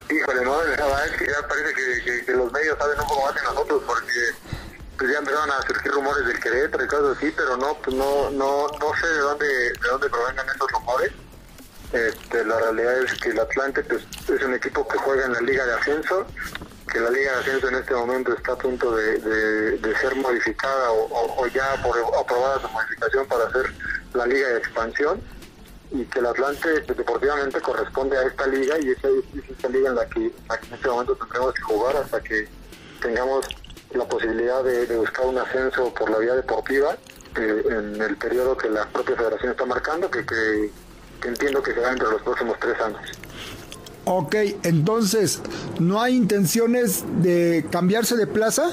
Híjole, no, la verdad es que ya parece que los medios saben un poco más que nosotros, porque pues ya empezaron a surgir rumores del Querétaro y cosas así, pero no, pues no sé de dónde provengan esos rumores. La realidad es que el Atlante pues, es un equipo que juega en la Liga de Ascenso, que la Liga de Ascenso en este momento está a punto de ser modificada o ya aprobada su modificación para hacer la Liga de Expansión, y que el Atlante pues, deportivamente corresponde a esta liga, y esa es esta liga en la que en este momento tendremos que jugar hasta que tengamos la posibilidad de buscar un ascenso por la vía deportiva en el periodo que la propia federación está marcando, que entiendo que será entre los próximos 3 años. Ok, entonces, ¿no hay intenciones de cambiarse de plaza?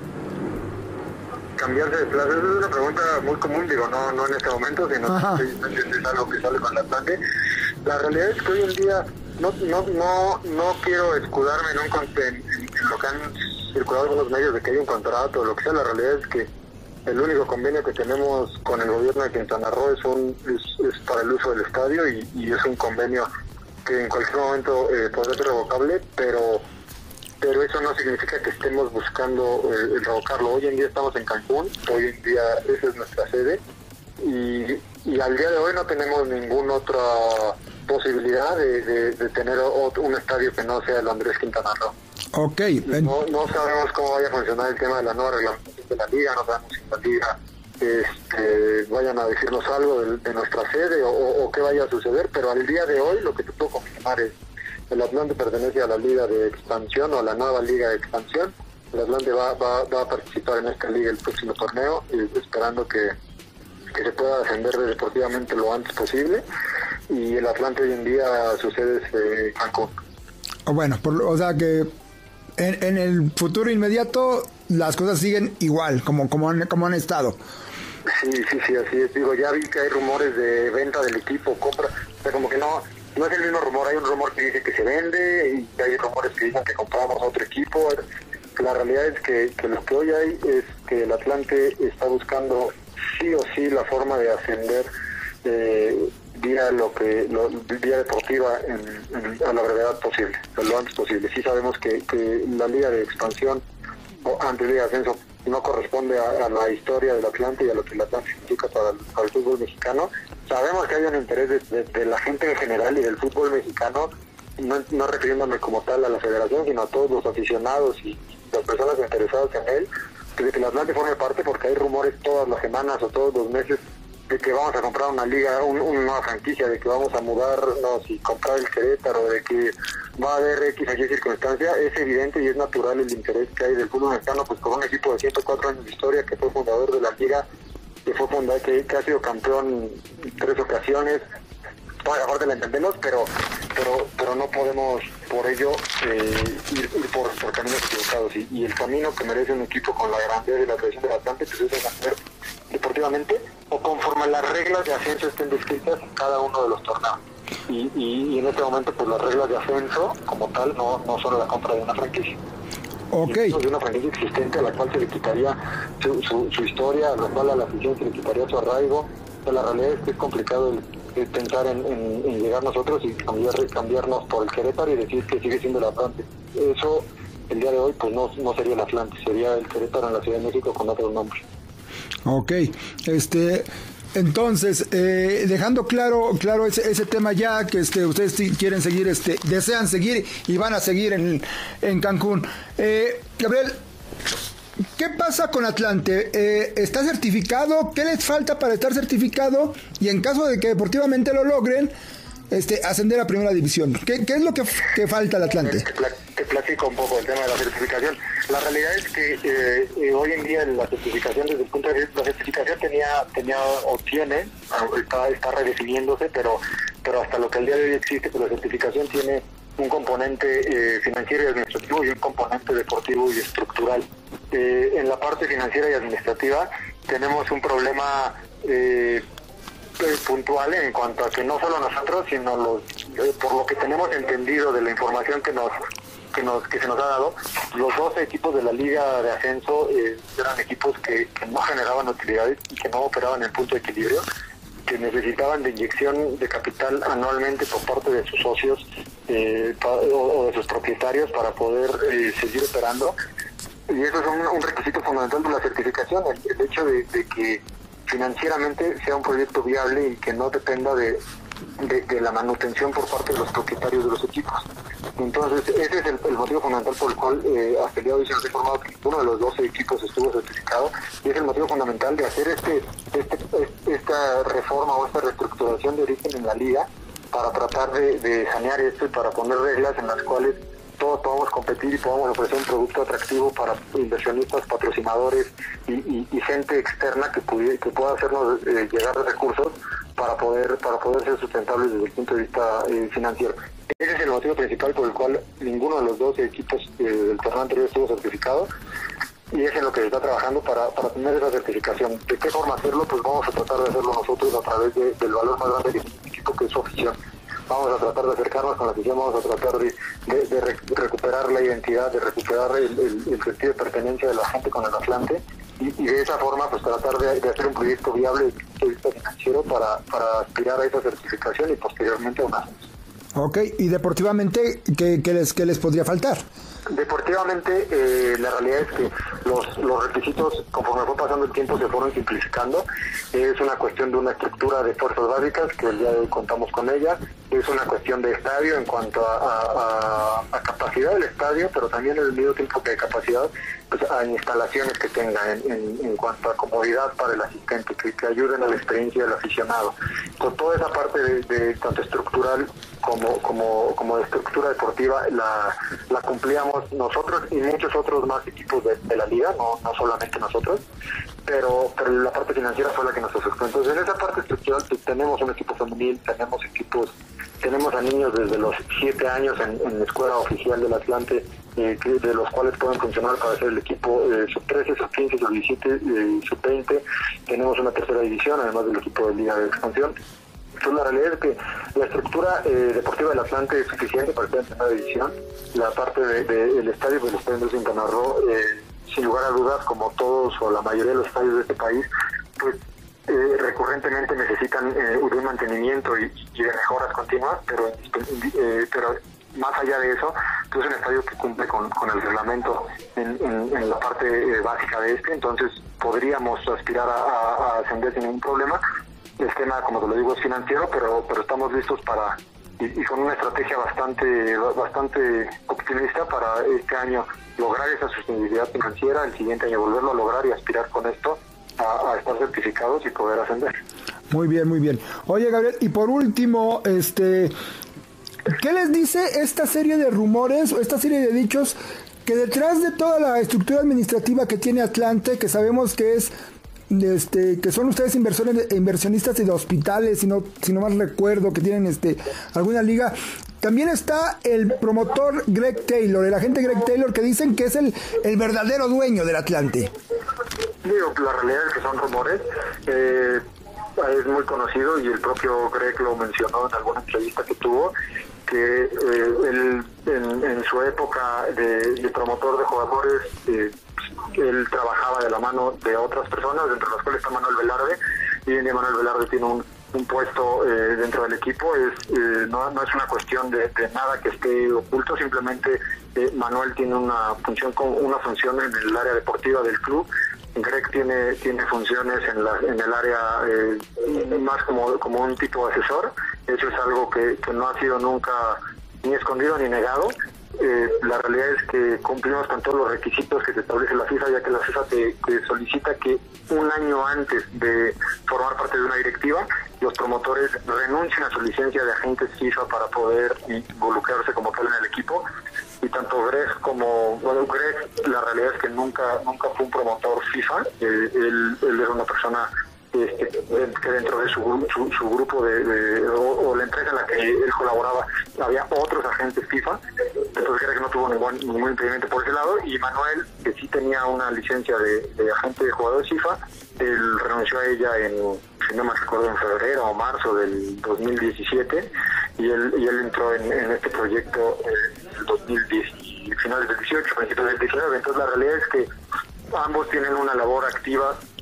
Cambiarse de plaza, esa es una pregunta muy común, digo, no en este momento, sino que es algo que sale con la Atlante. La realidad es que hoy en día no quiero escudarme en lo que han circulado algunos medios de que hay un contrato o lo que sea. La realidad es que el único convenio que tenemos con el gobierno de Quintana Roo es para el uso del estadio, y es un convenio que en cualquier momento podrá ser revocable, pero eso no significa que estemos buscando revocarlo. Hoy en día estamos en Cancún, hoy en día esa es nuestra sede, y al día de hoy no tenemos ninguna otra posibilidad de tener un estadio que no sea el Andrés Quintana Roo. Okay. No sabemos cómo vaya a funcionar el tema de la nueva reglamentación de la liga, no sabemos si la liga vayan a decirnos algo de nuestra sede o qué vaya a suceder, pero al día de hoy lo que te puedo confirmar es el Atlante pertenece a la liga de expansión o a la nueva liga de expansión. El Atlante va a participar en esta liga el próximo torneo, esperando que se pueda ascender deportivamente lo antes posible, y el Atlante hoy en día su sede es Cancún. Bueno, o sea que en el futuro inmediato las cosas siguen igual, como han estado. Sí, así es. Digo, ya vi que hay rumores de venta del equipo, compra, o sea, como que no es el mismo rumor. Hay un rumor que dice que se vende, y hay rumores que dicen que compramos otro equipo. La realidad es que lo que hoy hay es que el Atlante está buscando sí o sí la forma de ascender vía deportiva a la brevedad posible, lo antes posible. Sí sabemos que la liga de expansión o antes de ascenso no corresponde a la historia del Atlante y a lo que el Atlante significa para el fútbol mexicano. Sabemos que hay un interés de la gente en general y del fútbol mexicano, no refiriéndome como tal a la federación, sino a todos los aficionados y las personas interesadas en él, de que el Atlante forme parte, porque hay rumores todas las semanas o todos los meses de que vamos a comprar una liga, una nueva franquicia, de que vamos a mudarnos y comprar el Querétaro, de que va a haber X aquí circunstancia. Es evidente y es natural el interés que hay del fútbol mexicano, pues por un equipo de 104 años de historia, que fue fundador de la liga, que ha sido campeón 3 ocasiones. Bueno, aparte la entendemos, pero no podemos por ello ir por caminos equivocados, y el camino que merece un equipo con la grandeza y la tradición del Atlante pues es ascender deportivamente o conforme las reglas de ascenso estén descritas en cada uno de los torneos, y en este momento pues las reglas de ascenso como tal no son la compra de una franquicia. Okay. De una franquicia existente a la cual se le quitaría su historia, a la cual a la afición se le quitaría su arraigo. La realidad es que es complicado el pensar en llegar nosotros y cambiarnos por el Querétaro y decir que sigue siendo el Atlante. Eso el día de hoy pues no sería el Atlante, sería el Querétaro en la Ciudad de México con otro nombre. Ok, entonces, dejando claro ese tema ya, que ustedes quieren seguir, desean seguir y van a seguir en Cancún. Gabriel, ¿qué pasa con Atlante? ¿Está certificado? ¿Qué les falta para estar certificado? Y en caso de que deportivamente lo logren, ascender a primera división. ¿Qué es lo que falta al Atlante? Te platico un poco el tema de la certificación. La realidad es que hoy en día la certificación, desde el punto de vista, la certificación está redefiniéndose, pero hasta lo que al día de hoy existe, pues la certificación tiene un componente financiero y administrativo y un componente deportivo y estructural. En la parte financiera y administrativa tenemos un problema puntual en cuanto a que no solo nosotros, sino por lo que tenemos entendido de la información que se nos ha dado, los 12 equipos de la liga de ascenso eran equipos que no generaban utilidades y que no operaban en punto de equilibrio, que necesitaban de inyección de capital anualmente por parte de sus socios o de sus propietarios para poder seguir operando. Y eso es un requisito fundamental de la certificación, el hecho de que financieramente sea un proyecto viable y que no dependa de la manutención por parte de los propietarios de los equipos. Entonces, ese es el motivo fundamental por el cual hasta el día de hoy se nos ha informado que uno de los 12 equipos estuvo certificado, y es el motivo fundamental de hacer esta reforma o esta reestructuración de origen en la liga para tratar de sanear esto y para poner reglas en las cuales todos podamos competir y podamos ofrecer un producto atractivo para inversionistas, patrocinadores y gente externa que pueda hacernos llegar recursos para poder ser sustentables desde el punto de vista financiero. Ese es el motivo principal por el cual ninguno de los 12 equipos del torneo anterior estuvo certificado, y es en lo que se está trabajando para tener esa certificación. ¿De qué forma hacerlo? Pues vamos a tratar de hacerlo nosotros a través del valor más grande del equipo, que es su afición. Vamos a tratar de acercarnos con la afición, vamos a tratar de recuperar la identidad, de recuperar el sentido de pertenencia de la gente con el Atlante, y de esa forma pues tratar de hacer un proyecto viable desde el punto de vista financiero para aspirar a esa certificación y posteriormente a un ascenso. Ok, y deportivamente, ¿qué les podría faltar? Deportivamente, la realidad es que los requisitos, conforme fue pasando el tiempo, se fueron simplificando. Es una cuestión de una estructura de fuerzas básicas, que el día de hoy contamos con ella. Es una cuestión de estadio en cuanto a capacidad del estadio, pero también en el mismo tiempo que de capacidad, pues a instalaciones que tenga en cuanto a comodidad para el asistente, que ayuden a la experiencia del aficionado. Entonces, toda esa parte de tanto estructural como de estructura deportiva la cumplíamos nosotros y muchos otros más equipos de la liga, no solamente nosotros, pero la parte financiera fue la que nos afectó. Entonces, en esa parte estructural tenemos un equipo femenil, tenemos a niños desde los 7 años en la escuela oficial del Atlante, de los cuales pueden funcionar para hacer el equipo sub-13, sub-15, sub-17, sub-20. Tenemos una tercera división, además del equipo de liga de expansión. Entonces, la realidad es que la estructura deportiva del Atlante es suficiente para estar en primera división. La parte del estadio, pues el estadio de Quintana Roo, sin lugar a dudas, como todos o la mayoría de los estadios de este país, pues recurrentemente necesitan de un mantenimiento y de mejoras continuas, pero más allá de eso, pues es un estadio que cumple con el reglamento en la parte básica de entonces podríamos aspirar a ascender sin ningún problema. El tema, como te lo digo, es financiero, pero estamos listos y con una estrategia bastante optimista para este año lograr esa sostenibilidad financiera, el siguiente año volverlo a lograr y aspirar con esto a estar certificados y poder ascender. Muy bien, muy bien. Oye, Gabriel, y por último, ¿qué les dice esta serie de rumores o esta serie de dichos que detrás de toda la estructura administrativa que tiene Atlante, que sabemos que es que son ustedes inversionistas de hospitales, si no mal recuerdo, que tienen alguna liga, también está el promotor Greg Taylor, el agente Greg Taylor, que dicen que es el verdadero dueño del Atlante? Digo, la realidad es que son rumores. Es muy conocido y el propio Greg lo mencionó en alguna entrevista que tuvo, que él en su época de promotor de jugadores, él trabajaba de la mano de otras personas, entre las cuales está Manuel Velarde, y Manuel Velarde tiene un puesto dentro del equipo. No es una cuestión de nada que esté oculto, simplemente Manuel tiene una función en el área deportiva del club. Greg tiene funciones en el área más como un tipo de asesor. Eso es algo que no ha sido nunca ni escondido ni negado. La realidad es que cumplimos con todos los requisitos que se establece la FIFA, ya que la FIFA te solicita que un año antes de formar parte de una directiva, los promotores renuncien a su licencia de agentes FIFA para poder involucrarse como tal en el equipo. Y tanto Greg Greg, la realidad es que nunca fue un promotor FIFA. Él era una persona que dentro de su grupo o la empresa en la que él colaboraba había otros agentes FIFA. Entonces Greg no tuvo ningún impedimento por ese lado, y Manuel, que sí tenía una licencia de agente de jugadores FIFA, él renunció a ella si no me recuerdo, en febrero o marzo del 2017, y él entró en este proyecto en el 2010, finales del 18, principios del 19. Entonces la realidad es que ambos tienen una labor activa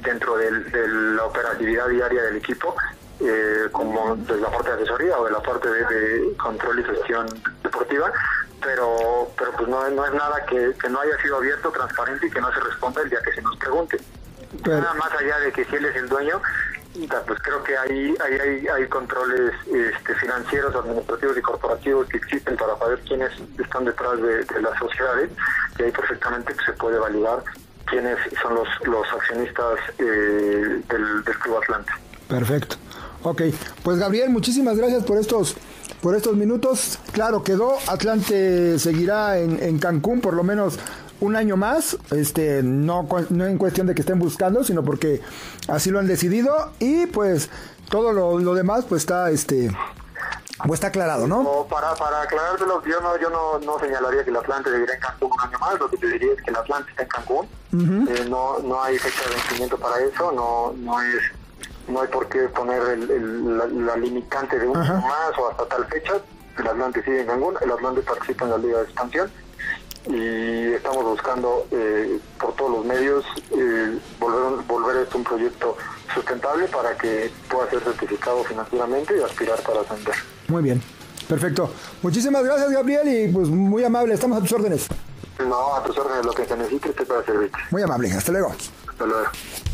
dentro de la operatividad diaria del equipo, como de la parte de asesoría o de la parte de control y gestión deportiva, pero pues no es nada que no haya sido abierto, transparente y que no se responda el día que se nos pregunte. Nada más allá de que si él es el dueño, pues creo que hay controles financieros, administrativos y corporativos que existen para saber quiénes están detrás de las sociedades, y ahí perfectamente se puede validar quiénes son los accionistas del Club Atlante. Perfecto. Ok, pues Gabriel, muchísimas gracias por estos minutos. Claro, quedó, Atlante seguirá en Cancún por lo menos un año más, no en cuestión de que estén buscando, sino porque así lo han decidido, y pues todo lo demás pues está pues está aclarado, ¿no? O para aclarártelo, yo no señalaría que el Atlante seguirá en Cancún un año más. Lo que te diría es que el Atlante está en Cancún. No hay fecha de vencimiento para eso, no hay por qué poner la limitante de un año más o hasta tal fecha. El Atlante sigue en Cancún, el Atlante participa en la Liga de Expansión, y estamos buscando por todos los medios volver esto un proyecto sustentable para que pueda ser certificado financieramente y aspirar para ascender. Muy bien, perfecto. Muchísimas gracias, Gabriel, y pues muy amable, estamos a tus órdenes. No, a tus órdenes, lo que se necesite, estoy para servirte. Muy amable, hasta luego. Hasta luego.